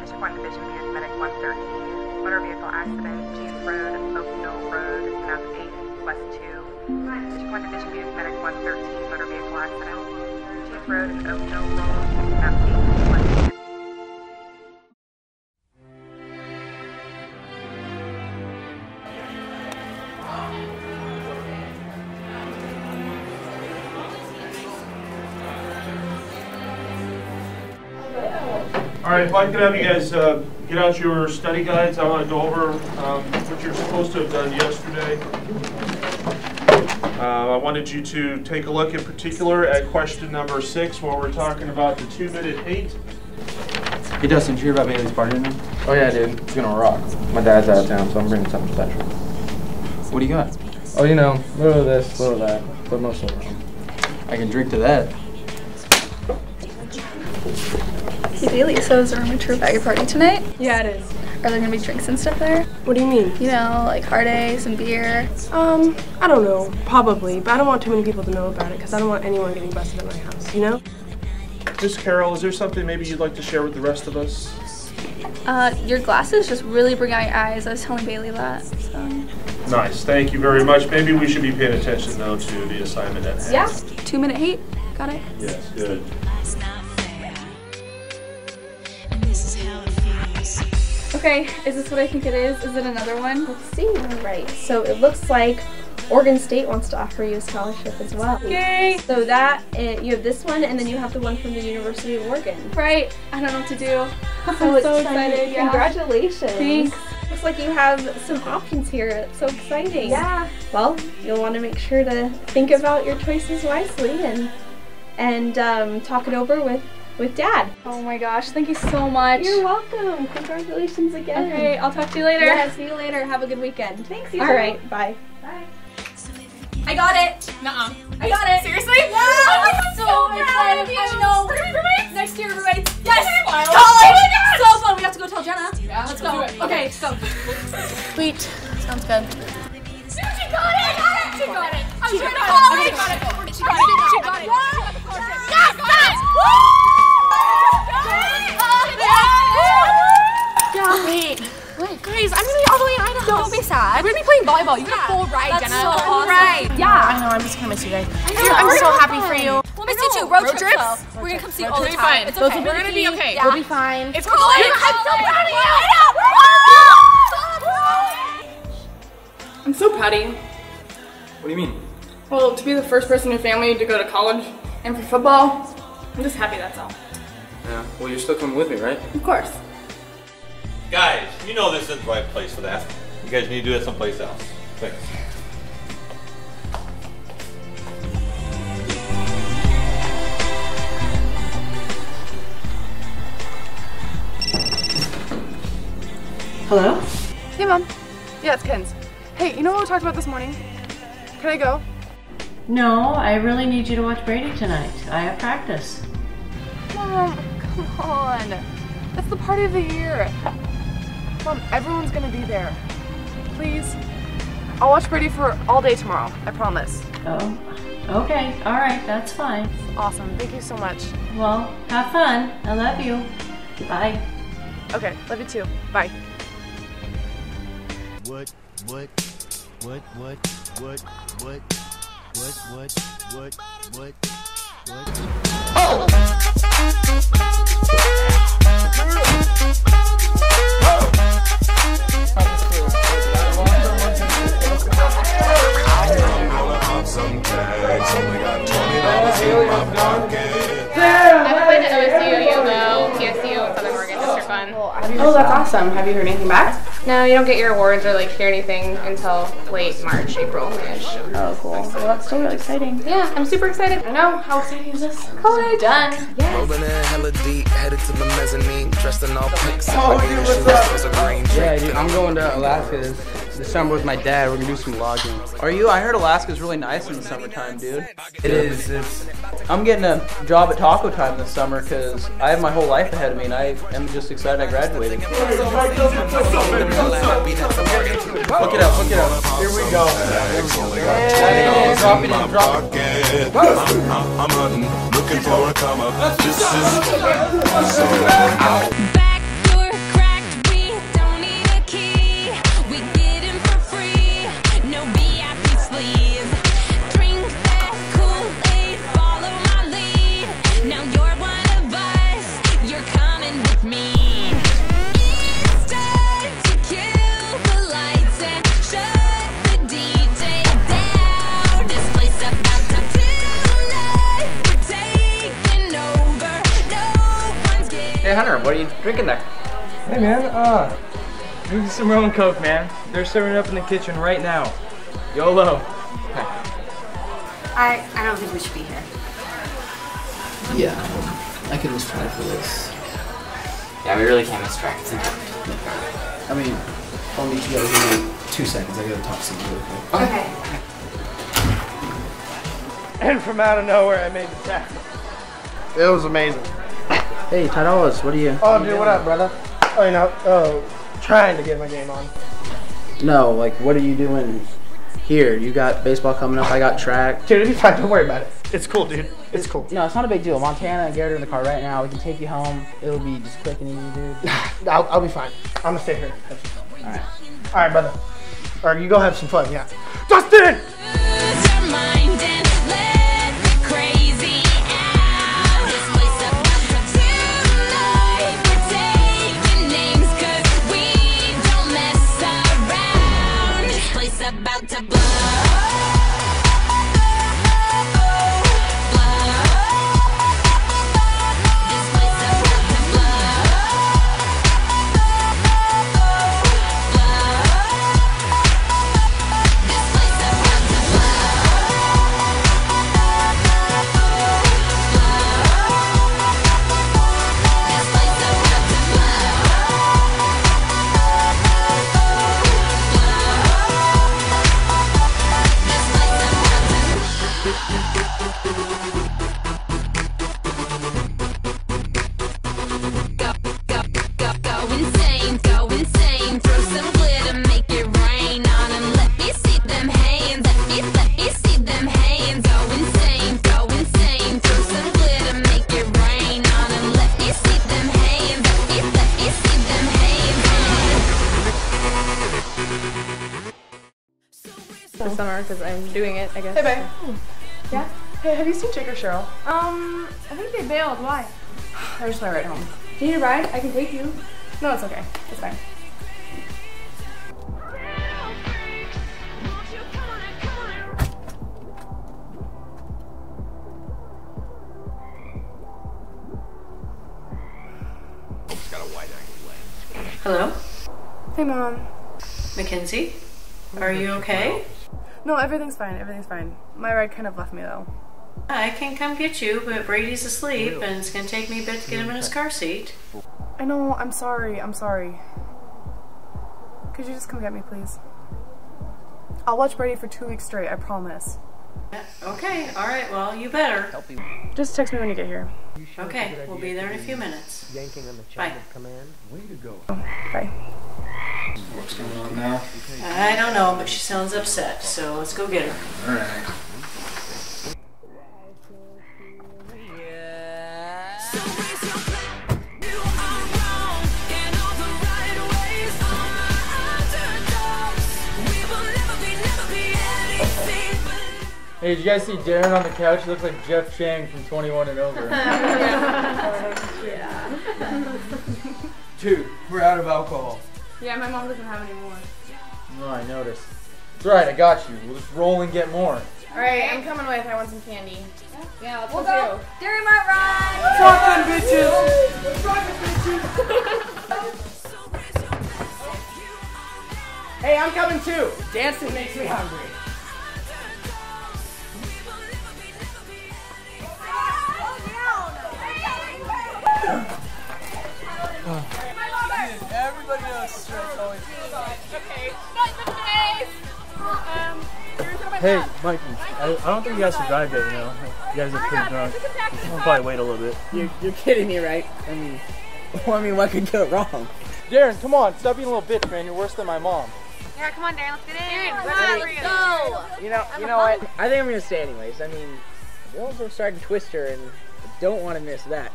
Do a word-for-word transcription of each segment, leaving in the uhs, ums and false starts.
one Division B, Medic one thirteen. Motor vehicle accident, James Road, Oak Mill Road, map eight, west two. one Division B, Medic one thirteen. Motor vehicle accident, James Road, Oak Mill Road, map eight, west two. All right, if I could have you guys uh, get out your study guides, I want to go over um, what you're supposed to have done yesterday. Uh, I wanted you to take a look in particular at question number six, where we're talking about the two-minute eight. Hey Dustin, did you hear about Bailey's party tonight? Oh yeah, dude, it's gonna rock. My dad's out of town, so I'm bringing something special. What do you got? Oh, you know, a little of this, a little of that, but mostly rum. I can drink to that. Hey Bailey, so is there a mature bagger party tonight? Yeah, it is. Are there gonna be drinks and stuff there? What do you mean? You know, like hard ice and beer. Um, I don't know, probably, but I don't want too many people to know about it because I don't want anyone getting busted at my house, you know? Miss Carol, is there something maybe you'd like to share with the rest of us? Uh, your glasses just really bring out your eyes. I was telling Bailey that, so. Nice, thank you very much. Maybe we should be paying attention though to the assignment at hand. Yeah, two minute hate, got it? Yes, good. Okay, is this what I think it is? Is it another one? Let's see. Right. So it looks like Oregon State wants to offer you a scholarship as well. Yay! So that, uh, you have this one, and then you have the one from the University of Oregon. Right. I don't know what to do. I'm So, so excited. excited. Yeah. Congratulations. Thanks. Looks like you have some options here. It's so exciting. Yeah. Well, you'll want to make sure to think about your choices wisely and and um, talk it over with with Dad. Oh my gosh, thank you so much. You're welcome. Congratulations again. Okay, I'll talk to you later. Yeah, see you later. Have a good weekend. Thanks, you All too. right, bye. Bye. I got it. Nuh-uh. I got it. Seriously? Yeah. I'm so, so proud proud of of you. you. I know. We're gonna be roommates next year, roommates. Yes. College. Oh my God. So fun. We have to go tell Jenna. Yeah, Let's let's go. do it. Okay, let's go. Sweet. Sounds good. She got it. I got it. She got it. I'm She sure got it. college. She got it. She got it. She got it. Yes, yes. Yeah. Wait. What? Guys, I'm gonna be all the way in Idaho. Don't be sad. We're gonna be playing volleyball. You get a full ride, That's Jenna. so A full awesome. ride. Yeah, I know. I'm just gonna miss you guys. I know, I'm we're so gonna happy have for fun. you. We'll miss you too. Road, Road trips. trips? We're gonna come see you Road all the trips. time. It's Those okay. will be We're gonna be key. okay. Yeah. We'll be fine. It's college. I'm so proud of you. I know. I'm so proud of you. What do you mean? Well, to be the first person in your family to go to college and for football, I'm just happy, that's all. Yeah, well you're still coming with me, right? Of course. Guys, you know this isn't the right place for that. You guys need to do it someplace else. Thanks. Hello? Hey Mom. Yeah, it's Ken's. Hey, you know what we talked about this morning? Can I go? No, I really need you to watch Brady tonight. I have practice. Mom, come on. That's the party of the year. Mom, everyone's gonna be there. Please. I'll watch Brady for all day tomorrow. I promise. Oh, okay. All right, that's fine. Awesome. Thank you so much. Well, have fun. I love you. Bye. Okay, love you too. Bye. What, what, what, what, what, what, what, what, what, what, what? Oh! Some tags, only got twenty dollars in my pocket. I've applied to O S U, U L O, T S U, and Southern Oregon District Fund. Oh, that's awesome. Have you heard anything back? No, you don't get your awards or like hear anything until late March, April-ish. Oh, cool. Well, that's still really exciting. Yeah, I'm super excited. I know. How exciting is this? College. Done. Yes. Rolling in hella deep, headed to the mezzanine, dressed in all pinks. Oh, dude, what's up? Yeah, dude, I'm going to Alaska this, this summer with my dad. We're gonna do some logging. Are you? I heard Alaska's really nice in the summertime, dude. It is. It's. I'm getting a job at Taco Time this summer because I have my whole life ahead of me and I am just excited I graduated. Look it up, look it up. Here we go. Hey, drop it in, drop it. I'm hunting, looking for a come up. This is so out. Hey Hunter, what are you drinking there? Hey man, uh, drink some rum and coke, man. They're serving it up in the kitchen right now. YOLO. I, I don't think we should be here. Yeah, I could just try for this. Yeah, we really can't distract. I mean, I'll meet you guys in like two seconds. I gotta talk to somebody real quick. Okay. And from out of nowhere, I made the tackle. It was amazing. Hey, Tadolas, what are you? Oh, dude, what up, brother? Oh, you know, oh, trying to get my game on. No, like, what are you doing here? You got baseball coming up, I got track. Dude, it'll be fine, don't worry about it. It's cool, dude. It's cool. No, it's not a big deal. Montana and Garrett are in the car right now. We can take you home. It'll be just quick and easy, dude. I'll, I'll be fine. I'm gonna stay here. Have some fun. All right. All right, brother. Or you go have some fun, yeah. Justin! About to blow. This summer because I'm doing it, I guess. Hey, babe. Yeah? Hey, have you seen Jake or Cheryl? Um, I think they bailed. Why? I just want to ride home. Do you need a ride? I can take you. No, it's okay. It's fine. Got a wide angle lens. Hello? Hey, Mom. Mackenzie? Are you okay? No, everything's fine. Everything's fine. My ride kind of left me, though. I can come get you, but Brady's asleep, and it's gonna take me a bit to get him in his car seat. I know. I'm sorry. I'm sorry. Could you just come get me, please? I'll watch Brady for two weeks straight. I promise. Okay, alright, well, you better. Just text me when you get here. Okay, we'll be there in a few minutes. Yanking on the Bye. of command. Way to go. Bye. What's going on now? I don't know, but she sounds upset, so let's go get her. Alright. Hey, did you guys see Darren on the couch? He looks like Jeff Chang from twenty-one and over. Yeah. Dude, we're out of alcohol. Yeah, my mom doesn't have any more. No, I noticed. It's alright, I got you. We'll just roll and get more. Alright, I'm coming with. I want some candy. Yeah, let's We'll go. go. During my ride. Shotgun, bitches! Let's rock it, bitches! Hey, I'm coming too. Dancing makes me hungry. Everybody knows stress always. Okay. Not in the face. Um, Hey, Mikey, I, I don't think you guys survived yet, you know. You guys are pretty drunk. We'll probably wait a little bit. You're, you're kidding me, right? I mean, well, I mean, what could go wrong? Darren, come on, stop being a little bitch, man. You're worse than my mom. Yeah, come on, Darren, let's get in. Darren, Let's let's go. You know, you know what? I think I'm gonna stay anyways. I mean, girls are starting to twist her, and I don't want to miss that.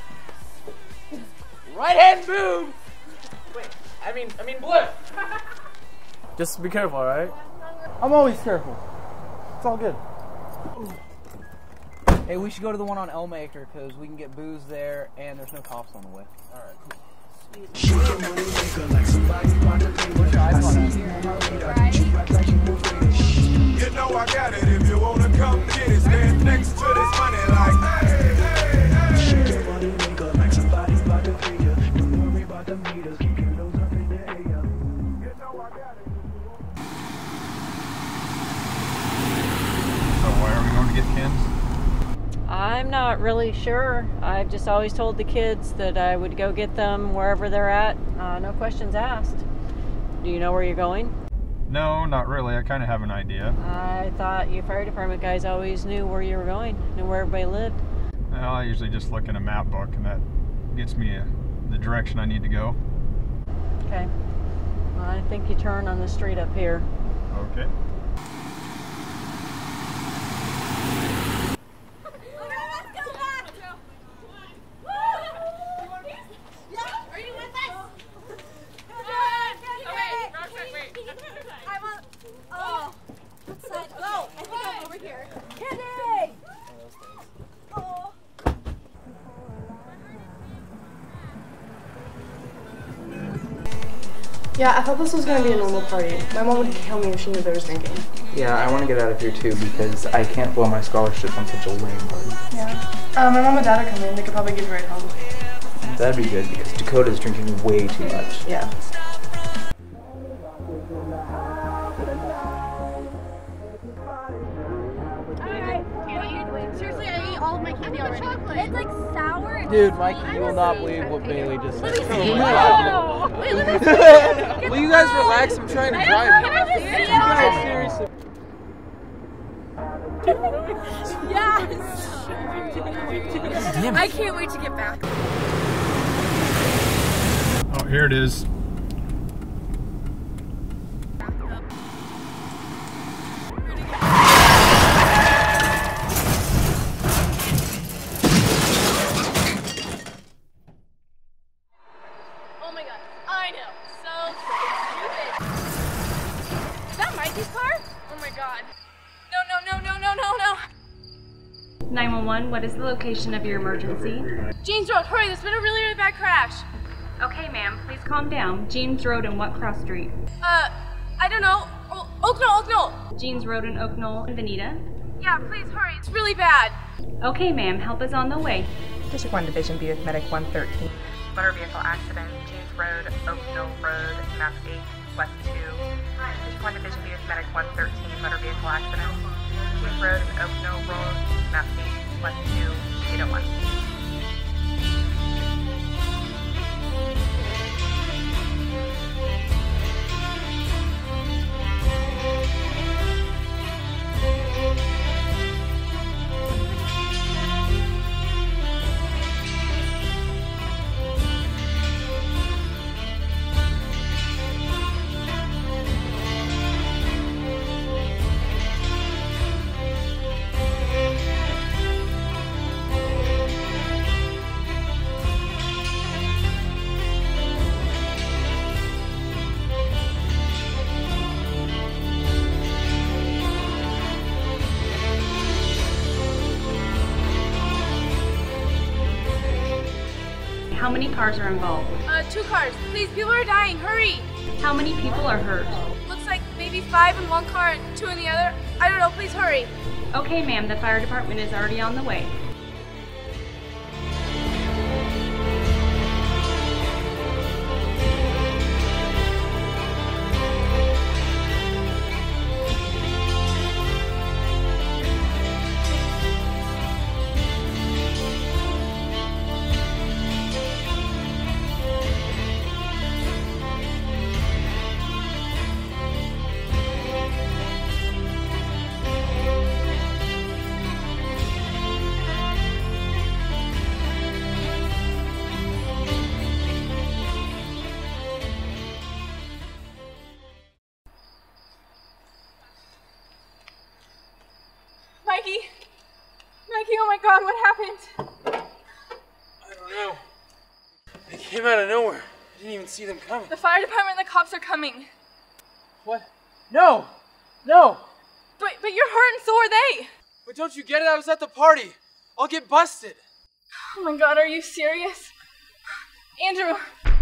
Right hand move. Wait, I mean, I mean, blip. Just be careful, all right? I'm always careful. It's all good. Hey, we should go to the one on Elmira because we can get booze there, and there's no cops on the way. All right, cool. You know I got it. If you wanna come get it, stand next to this money like hey, hey, hey. not really sure. I've just always told the kids that I would go get them wherever they're at. Uh, no questions asked. Do you know where you're going? No, not really. I kind of have an idea. I thought you fire department guys always knew where you were going, knew where everybody lived. Well, I usually just look in a map book and that gets me uh, the direction I need to go. Okay. Well, I think you turn on the street up here. Okay. Yeah, I thought this was going to be a normal party. My mom would kill me if she knew there was drinking. Yeah, I want to get out of here too because I can't blow my scholarship on such a lame party. Yeah. Uh, my mom and dad are coming. They could probably give you a ride home. That'd be good because Dakota's drinking way too much. Yeah. Seriously, I ate all of my candy already. Chocolate. It's like sour. Dude, Mikey, you will not believe what Bailey just said. Let me Oh see. my God. Wait, let me see. Will you guys relax? I'm trying to drive. You guys, seriously. Yes. I can't wait to get back. Oh, here it is. Oh my god, I know. So stupid. Is that Mikey's car? Oh my god. No, no, no, no, no, no, no. nine one one, what is the location of your emergency? James Road, hurry, there's been a really, really bad crash. Okay, ma'am, please calm down. James Road and what cross street? Uh, I don't know. Oh, Oak Knoll, Oak Knoll. James Road and Oak Knoll, Veneta. Yeah, please hurry, it's really bad. Okay, ma'am, help is on the way. District one Division B with Medic one thirteen. Motor vehicle accident, James Road, Oak Knoll Road, map eight, west two. District one Division B with Medic one thirteen, motor vehicle accident. James Road and Oak Knoll Road, map eight, west two, eight oh one. How many cars are involved? Uh, two cars. Please, people are dying, hurry. How many people are hurt? Looks like maybe five in one car and two in the other. I don't know, please hurry. Okay, ma'am, the fire department is already on the way. Mikey! Mikey, oh my god, what happened? I don't know. They came out of nowhere. I didn't even see them coming. The fire department and the cops are coming. What? No! No! But but you're hurt and so are they! But don't you get it? I was at the party. I'll get busted. Oh my god, are you serious? Andrew!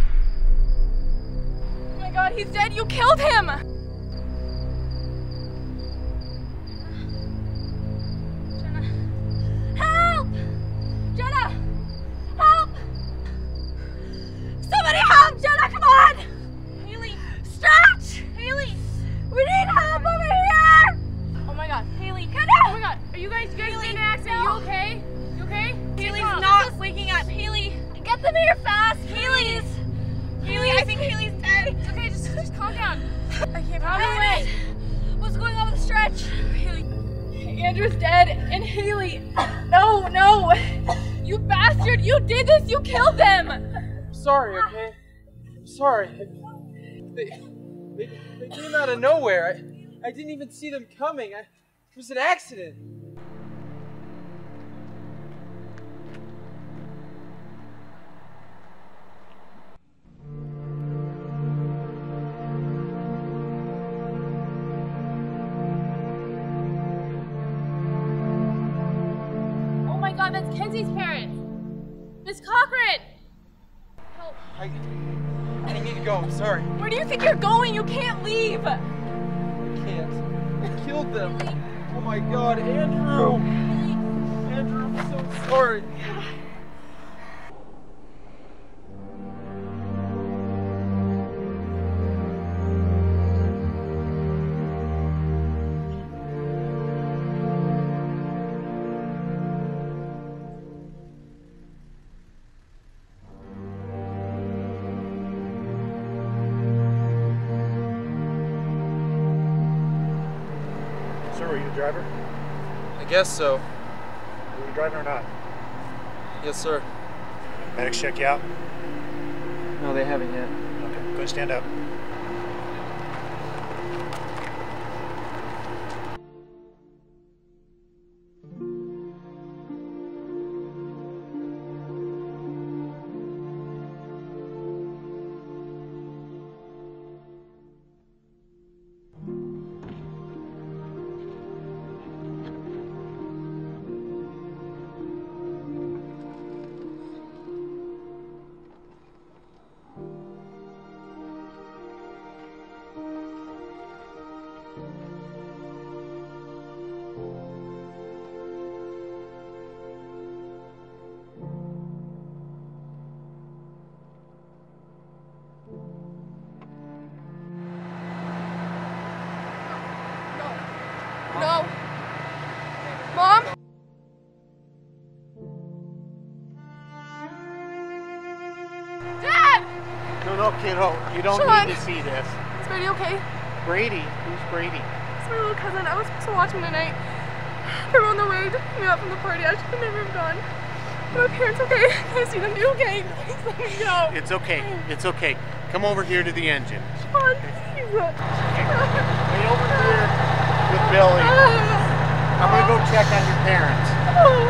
Oh my god, he's dead! You killed him! Help! Jenna! Help! Somebody help! Jenna, come on! Haley! Stretch! Haley! We need help over here! Oh my god, Haley! Get Oh my god, are you guys, you guys in an accident? You okay? You okay? Andrew's dead, and Haley. No, no. You bastard, you did this, you killed them. I'm sorry, okay? I'm sorry. They, they, they came out of nowhere. I, I didn't even see them coming. I, it was an accident. Oh my god, that's Kenzie's parents. Miss Cochran! Help. I, I need to go, I'm sorry. Where do you think you're going? You can't leave! I can't. I killed them. Oh my god, Andrew! Andrew, I'm so sorry. Sir, are you the driver? I guess so. Are you driving or not? Yes, sir. Medics check you out? No, they haven't yet. Okay, go ahead, stand up. No. Mom? Dad! No, no, kiddo. You don't Sean. need to see this. Is Brady okay? Brady? Who's Brady? It's my little cousin. I was supposed to watch him tonight. They were on the way to pick me up from the party. I should never have gone. Are my parents okay? Can I see them? You okay? Please let me go. It's okay. It's okay. Come over here to the engine. Sean, please. Stay over here with Billy. I'm gonna go check on your parents. Oh.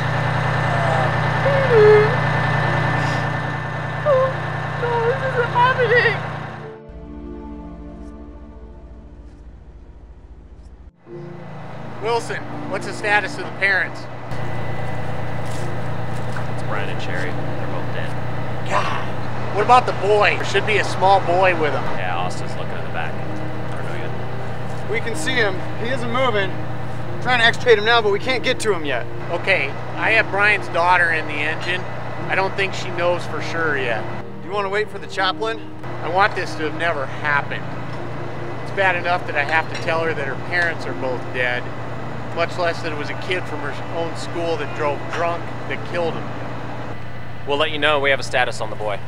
Oh, no, this isn't happening. Wilson, what's the status of the parents? It's Brian and Sherry. They're both dead. God. What about the boy? There should be a small boy with him. Yeah, Austin's looking in the back. I don't know yet. We can see him. He isn't moving. I'm trying to extricate him now, but we can't get to him yet. Okay, I have Brian's daughter in the engine. I don't think she knows for sure yet. Do you want to wait for the chaplain? I want this to have never happened. It's bad enough that I have to tell her that her parents are both dead, much less that it was a kid from her own school that drove drunk that killed him. We'll let you know we have a status on the boy.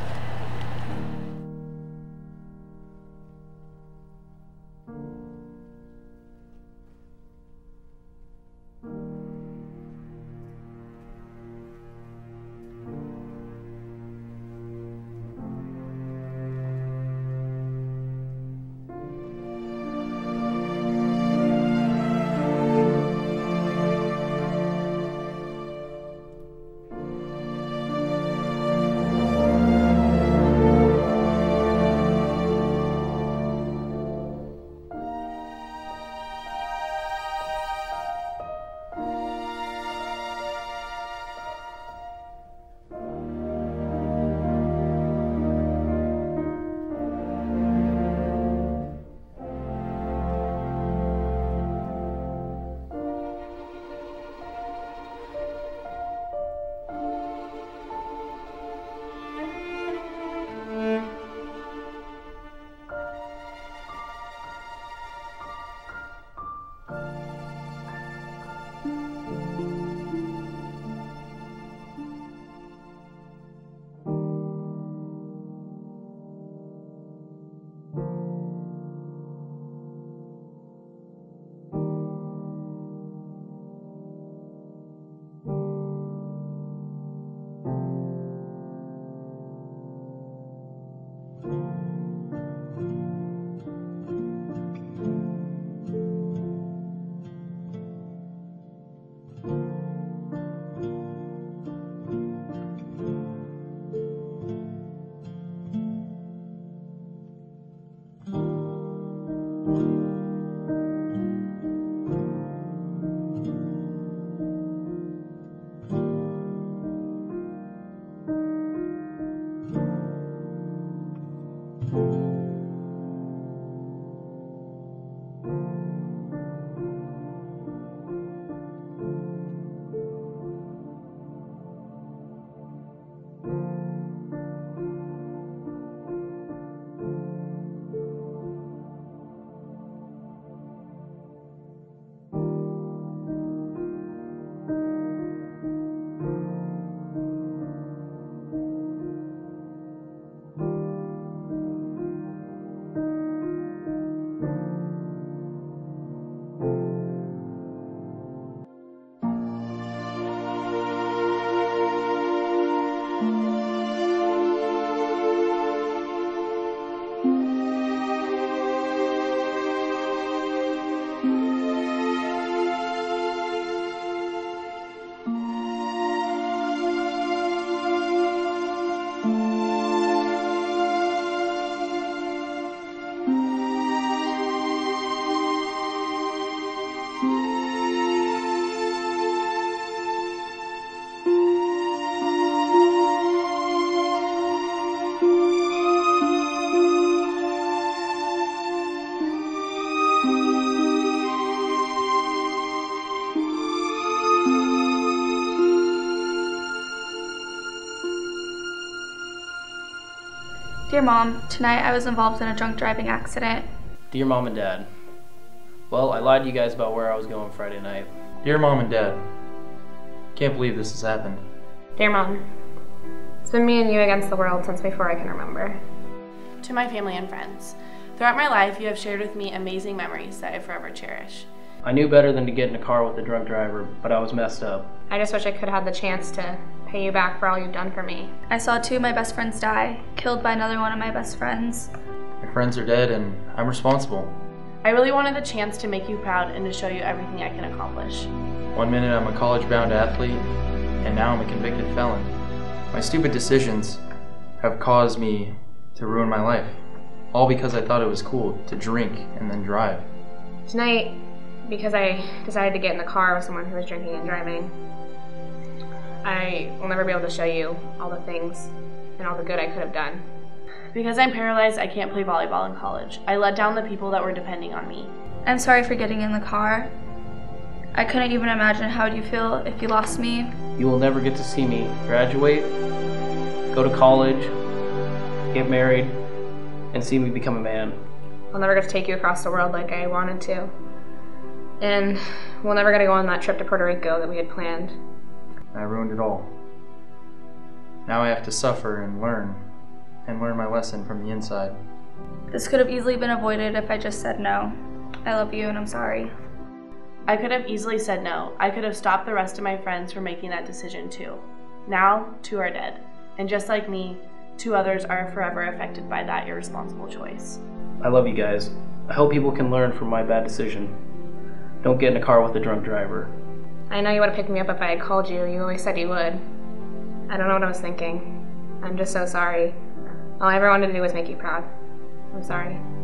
Dear Mom, tonight I was involved in a drunk driving accident. Dear Mom and Dad, well, I lied to you guys about where I was going Friday night. Dear Mom and Dad, can't believe this has happened. Dear Mom, it's been me and you against the world since before I can remember. To my family and friends, throughout my life you have shared with me amazing memories that I forever cherish. I knew better than to get in a car with a drunk driver, but I was messed up. I just wish I could have the chance to pay you back for all you've done for me. I saw two of my best friends die, killed by another one of my best friends. My friends are dead and I'm responsible. I really wanted the chance to make you proud and to show you everything I can accomplish. One minute I'm a college-bound athlete, and now I'm a convicted felon. My stupid decisions have caused me to ruin my life, all because I thought it was cool to drink and then drive. Tonight, because I decided to get in the car with someone who was drinking and driving, I will never be able to show you all the things and all the good I could have done. Because I'm paralyzed, I can't play volleyball in college. I let down the people that were depending on me. I'm sorry for getting in the car. I couldn't even imagine how you'd feel if you lost me. You will never get to see me graduate, go to college, get married, and see me become a man. I'll never get to take you across the world like I wanted to. And we'll never get to go on that trip to Puerto Rico that we had planned. I ruined it all. Now I have to suffer and learn, and learn my lesson from the inside. This could have easily been avoided if I just said no. I love you and I'm sorry. I could have easily said no. I could have stopped the rest of my friends from making that decision too. Now, two are dead. And just like me, two others are forever affected by that irresponsible choice. I love you guys. I hope people can learn from my bad decision. Don't get in a car with a drunk driver. I know you would have picked me up if I had called you. You always said you would. I don't know what I was thinking. I'm just so sorry. All I ever wanted to do was make you proud. I'm sorry.